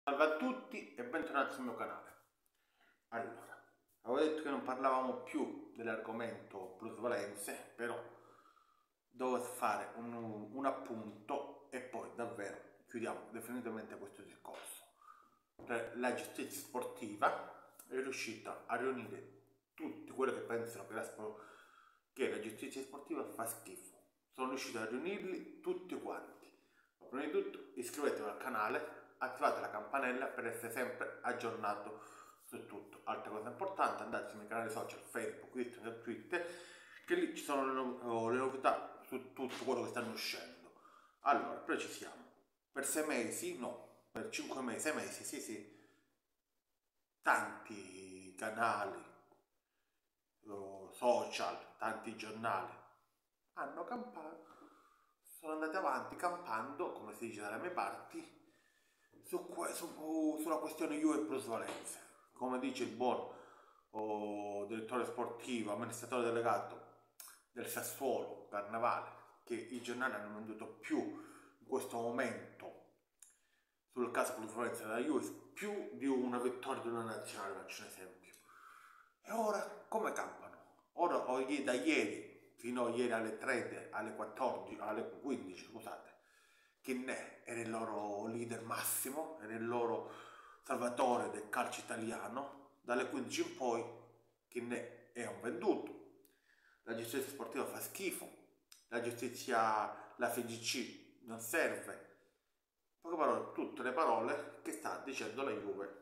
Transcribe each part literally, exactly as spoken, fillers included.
Salve a tutti e bentornati sul mio canale. Allora, avevo detto che non parlavamo più dell'argomento plusvalenze, però devo fare un, un appunto e poi davvero chiudiamo definitivamente questo discorso. La giustizia sportiva è riuscita a riunire tutti quelli che pensano che la, che la giustizia sportiva fa schifo. Sono riuscito a riunirli tutti quanti. Ma prima di tutto iscrivetevi al canale, attivate la campanella per essere sempre aggiornato su tutto. Altra cosa importante, andate sui miei canali social Facebook, Instagram e Twitter, che lì ci sono le, no le novità su tutto quello che stanno uscendo. Allora, precisiamo. Per sei mesi, no, per cinque mesi, sei mesi, sì sì, tanti canali, social, tanti giornali hanno campato, sono andati avanti campando, come si dice dalle mie parti, su, su, sulla questione Juve e plusvalenze. Come dice il buon oh, direttore sportivo, amministratore delegato del Sassuolo, Carnavale, che i giornali hanno venduto più in questo momento sul caso plusvalenza della Juve più di una vittoria di una nazionale, faccio un esempio. E ora come campano? Ora da ieri fino a ieri alle tre, alle quattordici, alle quindici, scusate, Chinnè era il loro leader massimo, era il loro salvatore del calcio italiano. Dalle quindici in poi Chinnè è un venduto, la giustizia sportiva fa schifo, la giustizia, la F I G C non serve. In poche parole, tutte le parole che sta dicendo la Juve,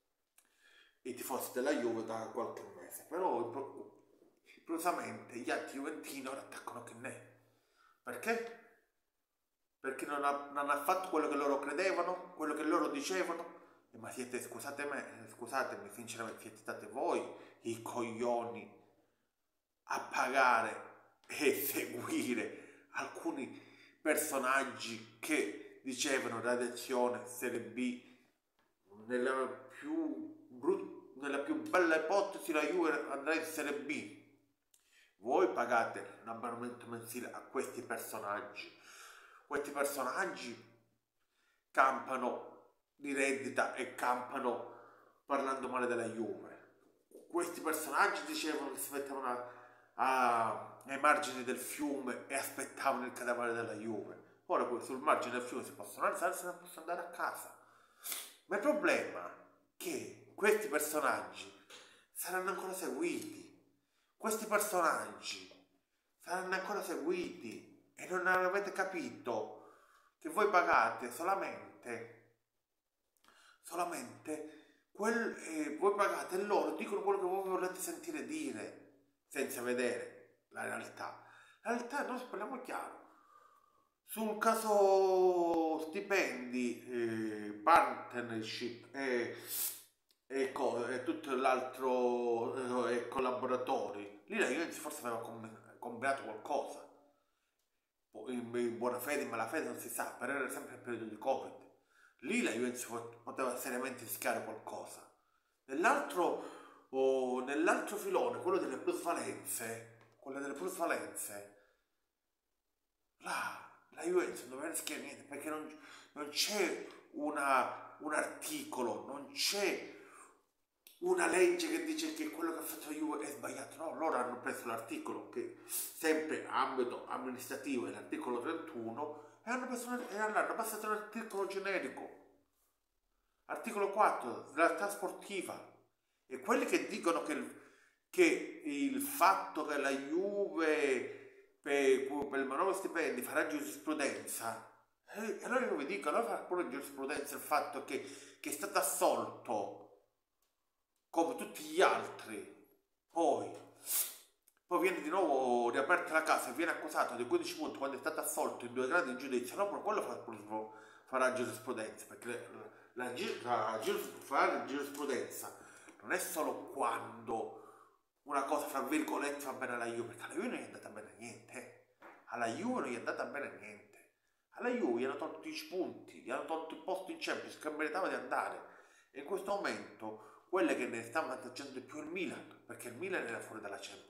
i tifosi della Juve da qualche mese. Però improvvisamente gli altri juventini ora attaccano Chinnè. Perché? Perché non ha, non ha fatto quello che loro credevano, quello che loro dicevano. Eh, ma siete, scusatemi, scusatemi, sinceramente siete stati voi i coglioni a pagare e seguire alcuni personaggi che dicevano radiazione Serie B nella più, brut- nella più bella ipotesi la Juve andrà in Serie B. Voi pagate un abbonamento mensile a questi personaggi. Questi personaggi campano di reddita e campano parlando male della Juve. Questi personaggi dicevano che si mettevano a, a, ai margini del fiume e aspettavano il cadavere della Juve. Ora sul margine del fiume si possono alzare e se ne possono andare a casa. Ma il problema è che questi personaggi saranno ancora seguiti. Questi personaggi saranno ancora seguiti e non avete capito che voi pagate solamente, solamente, quel, eh, voi pagate e loro dicono quello che voi volete sentire dire, senza vedere la realtà. La realtà, noi parliamo chiaro. Sul caso stipendi, eh, partnership e, e, e tutto l'altro eh, e collaboratori, lì la Juventus forse aveva combinato qualcosa. In buona fede, in malafede non si sa, però era sempre il periodo di Covid. Lì la Juventus poteva seriamente rischiare qualcosa. Nell'altro oh, nell'altro filone, quello delle plusvalenze, quello delle plusvalenze, là la Juventus non doveva rischiare niente perché non, non c'è una, un articolo, non c'è una legge che dice che quello che ha fatto la Juve è sbagliato. No, loro hanno preso l'articolo che sempre ambito amministrativo è l'articolo trentuno e hanno, preso, e hanno passato l'articolo generico, articolo quattro, realtà sportiva. E quelli che dicono che, che il fatto che la Juve per, per il manovra stipendi farà giurisprudenza, eh, allora io vi dico, allora farà pure giurisprudenza il fatto che, che è stato assolto come tutti gli altri, poi, poi viene di nuovo riaperta la casa e viene accusato di quindici punti quando è stato assolto in due gradi di giudizio, no, per quello farà, farà giurisprudenza, perché la, la, la, fare giurisprudenza non è solo quando una cosa fra virgolette va bene alla Juve, perché alla Juve non gli è andata bene niente, alla Juve non gli è andata bene niente, alla Juve gli hanno tolto dieci punti, gli hanno tolto il posto in Champions che meritava di andare, e in questo momento quelle che ne sta vantaggiando di più il Milan, perché il Milan era fuori dalla Champions.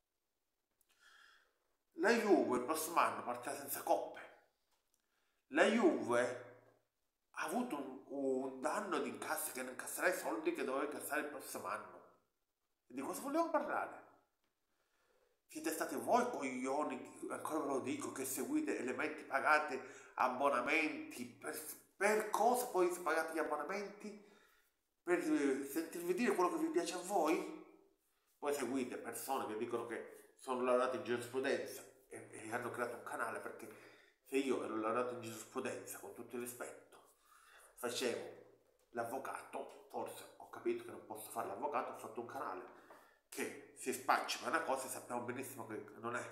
La Juve il prossimo anno partirà senza coppe. La Juve ha avuto un, un anno di incassi, che non incasserai i soldi che dovevi incassare il prossimo anno. E di cosa vogliamo parlare? Siete stati voi coglioni, ancora ve lo dico, che seguite elementi, pagate abbonamenti, per, per cosa poi pagate gli abbonamenti? Per sentirvi dire quello che vi piace a voi? Poi seguite persone che dicono che sono laureate in giurisprudenza e, e hanno creato un canale, perché se io ero laureato in giurisprudenza, con tutto il rispetto, facevo l'avvocato, forse ho capito che non posso fare l'avvocato, ho fatto un canale che si spaccia per una cosa e sappiamo benissimo che non è.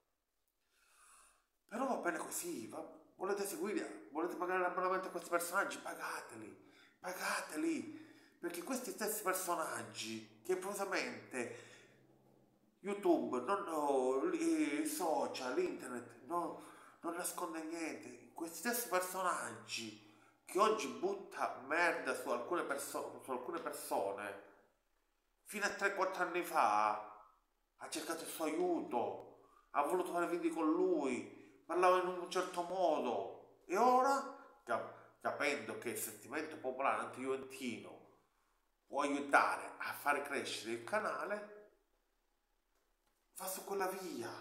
Però va bene così, va, volete seguire, volete pagare l'abbonamento a questi personaggi, pagateli, pagateli, perché questi stessi personaggi che improvvisamente YouTube, non, no, i social, internet, no, non nasconde niente, questi stessi personaggi che oggi butta merda su alcune, perso- su alcune persone, fino a tre quattro anni fa ha cercato il suo aiuto, ha voluto fare video con lui, parlava in un certo modo, e ora, cap- capendo che il sentimento popolare anti-juventino può aiutare a fare crescere il canale, va su quella via.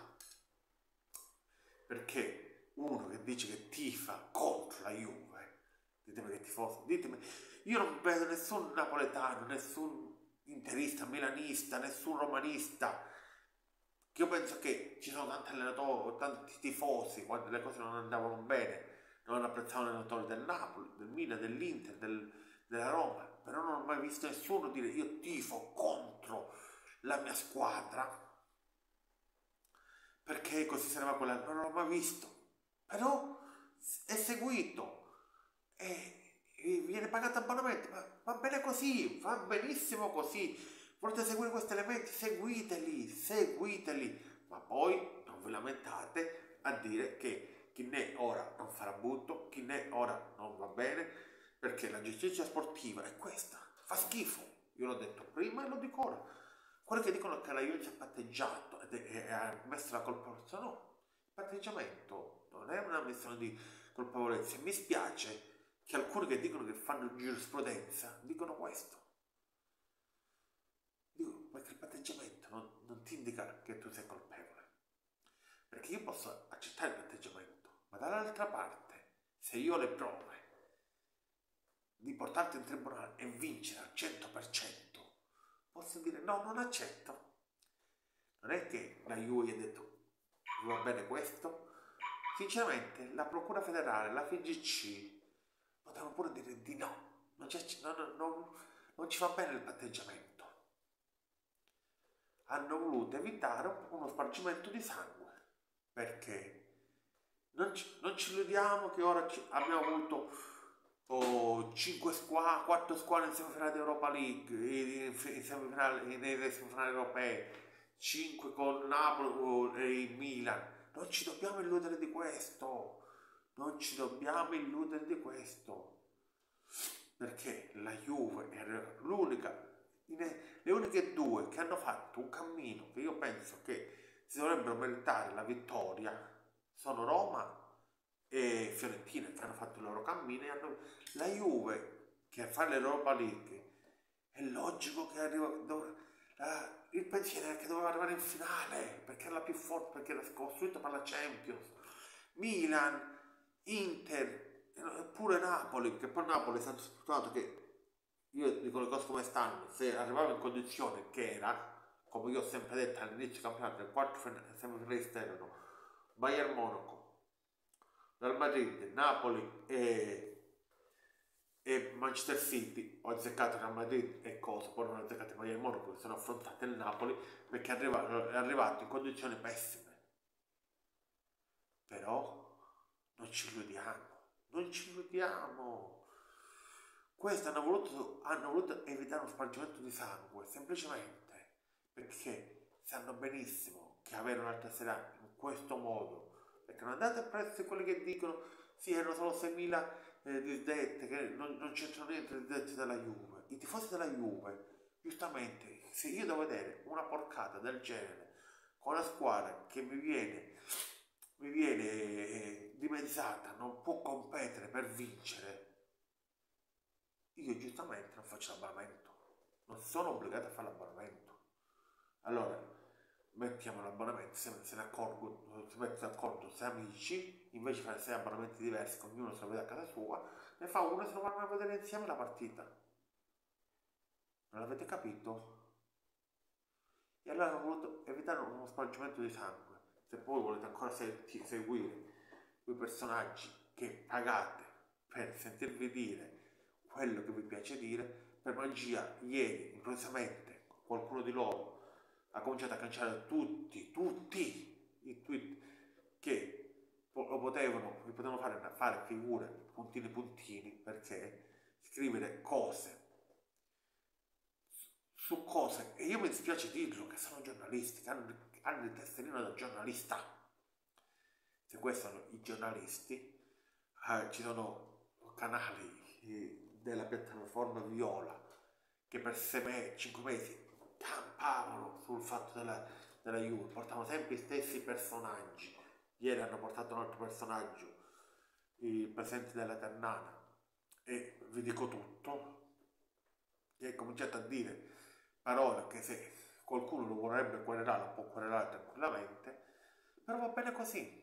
Perché uno che dice che tifa contro la Juve, ditemi che tifoso, ditemi, io non vedo nessun napoletano, nessun interista, milanista, nessun romanista, che io penso che ci sono tanti allenatori, tanti tifosi, quando le cose non andavano bene, non apprezzavano gli allenatori del Napoli, del Milan, dell'Inter, del, della Roma, però non ho mai visto nessuno dire io tifo contro la mia squadra, perché così sarebbe quella, non l'ho mai visto, però è seguito e, e viene pagato abbonamento, ma va bene così, va benissimo così. Volete seguire questi elementi? Seguiteli, seguiteli, ma poi non vi lamentate a dire che chi ne è ora non farà butto, chi ne è ora non va bene, perché la giustizia sportiva è questa, fa schifo. Io l'ho detto prima e lo dico ora. Quelli che dicono che la Juve ci ha patteggiato e ha messo la colpevolezza, no, il patteggiamento non è una missione di colpevolezza. Mi spiace che alcuni che dicono che fanno giurisprudenza dicono questo. Dico, perché il patteggiamento non, non ti indica che tu sei colpevole. Perché io posso accettare il patteggiamento, ma dall'altra parte, se io ho le prove di portarti in tribunale e vincere al cento per cento, posso dire no, non accetto. Non è che la Juve gli ha detto va bene questo. Sinceramente la Procura Federale, la F I G C potevano pure dire di no, non, non, non, non ci va bene il patteggiamento. Hanno voluto evitare uno spargimento di sangue, perché non ci, non ci illudiamo che ora ci, abbiamo avuto oh, cinque squadre, quattro squadre in semifinale di Europa League, in, in semifinale, nelle semifinali europee, cinque con Napoli e il Milan. Non ci dobbiamo illudere di questo, non ci dobbiamo illudere di questo, perché la Juve è l'unica, le uniche due che hanno fatto un cammino che io penso che si dovrebbero meritare la vittoria sono Roma e Fiorentina, che hanno fatto il loro cammino, e hanno la Juve che fa l'Europa League. È logico che arriva, dov, la, il pensiero è che doveva arrivare in finale perché era la più forte, perché era costruito per la Champions. Milan, Inter, pure Napoli, che poi Napoli è stato sfortunato che, io dico le cose come stanno, se arrivava in condizione che era, come io ho sempre detto all'inizio del campionato, il quarto semifinalista erano Bayern Monaco, Real Madrid, Napoli e, e Manchester City. Ho azzeccato Real Madrid e cosa, poi non ho azzeccato Bayern Monaco, che sono affrontate il Napoli perché è arrivato, è arrivato in condizioni pessime. Però non ci illudiamo, non ci illudiamo. Questi hanno voluto, hanno voluto evitare uno spargimento di sangue, semplicemente perché sanno benissimo che avere un'altra sera in questo modo, perché non andate a prezzo quelli che dicono sì, erano solo seimila eh, disdette, che non, non c'entrano niente disdette della Juve. I tifosi della Juve, giustamente, se io devo vedere una porcata del genere con la squadra che mi viene, mi viene eh, dimezzata, non può competere per vincere, io giustamente non faccio l'abbonamento, non sono obbligato a fare l'abbonamento. Allora, mettiamo l'abbonamento, se, se ne accorgo, si mette d'accordo sei amici, invece di fare sei abbonamenti diversi, ognuno se lo vede a casa sua, ne fa uno e se lo vanno a vedere insieme la partita. Non l'avete capito? E allora ho voluto evitare uno spargimento di sangue. Se poi volete ancora se- seguire quei personaggi che pagate per sentirvi dire quello che vi piace dire, per magia ieri improvvisamente qualcuno di loro ha cominciato a cancellare tutti, tutti i tweet che lo potevano, vi potevano fare, fare figure puntini puntini, perché scrivere cose su cose, e io mi dispiace dirlo, che sono giornalisti, che hanno, hanno il tesserino da giornalista. Se questi sono i giornalisti, eh, ci sono canali eh, della piattaforma Viola che per sei mesi, cinque mesi campavano sul fatto della, della Juve, portavano sempre gli stessi personaggi. Ieri hanno portato un altro personaggio, il presidente della Ternana, e vi dico tutto, e cominciate a dire parole che se qualcuno lo vorrebbe querelare lo può querelare tranquillamente, però va bene così,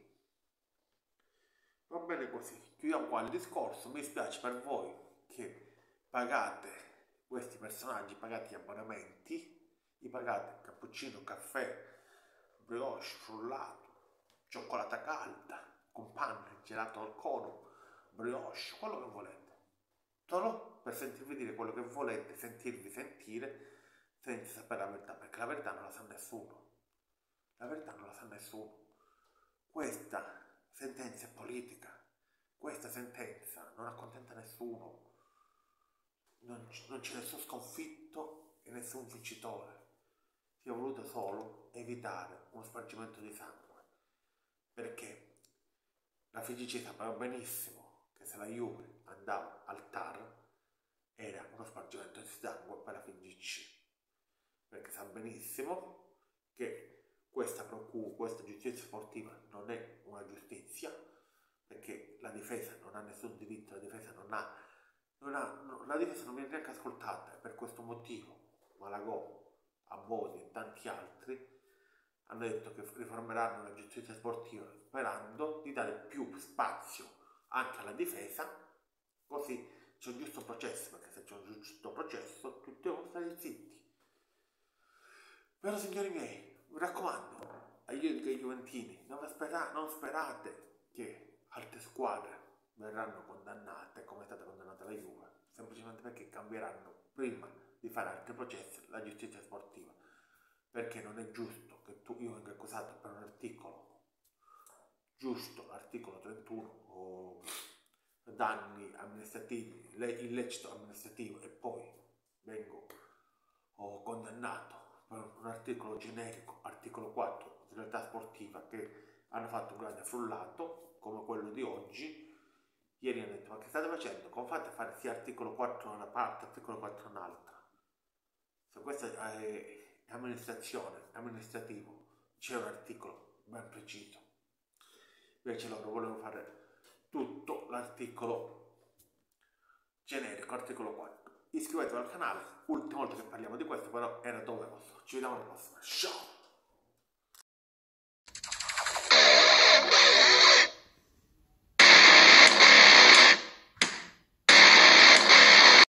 va bene così. Chiudiamo qua il discorso. Mi spiace per voi che pagate questi personaggi, pagate gli abbonamenti, gli pagate cappuccino, caffè, brioche, frullato, cioccolata calda con panna, gelato al cono, brioche, quello che volete, solo per sentirvi dire quello che volete sentirvi sentire senza sapere la verità, perché la verità non la sa nessuno. La verità non la sa nessuno. Questa sentenza è politica. Questa sentenza non accontenta nessuno. Non, non c'è nessun sconfitto e nessun vincitore. Si è voluto solo evitare uno spargimento di sangue. Perché la F I G C sapeva benissimo che se la Juve andava al T A R era uno spargimento di sangue per la F I G C. Perché sa benissimo che questa procura, questa giustizia sportiva non è una giustizia, perché la difesa non ha nessun diritto, la difesa non ha, non ha no, la difesa non viene neanche ascoltata, e per questo motivo Malagò, Abodi e tanti altri hanno detto che riformeranno la giustizia sportiva sperando di dare più spazio anche alla difesa, così c'è un giusto processo, perché se c'è un giusto processo tutti devono stare zitti. Però signori miei, mi raccomando, agli juventini, non, spera, non sperate che altre squadre verranno condannate come è stata condannata la Juve, semplicemente perché cambieranno prima di fare altri processi la giustizia sportiva, perché non è giusto che tu, io venga accusato per un articolo, giusto l'articolo trentuno o danni amministrativi, illecito amministrativo, e poi vengo o condannato per un articolo generico, articolo quattro, realtà sportiva, che hanno fatto un grande frullato come quello di oggi. Ieri hanno detto: ma che state facendo? Come fate a fare sia articolo quattro da una parte, articolo quattro un'altra? Se questa è amministrazione, amministrativo, c'è un articolo ben preciso. Invece loro volevano fare tutto l'articolo generico, articolo quattro. Iscrivetevi al canale, ultima volta che parliamo di questo, però era doveroso. Ci vediamo alla prossima, ciao!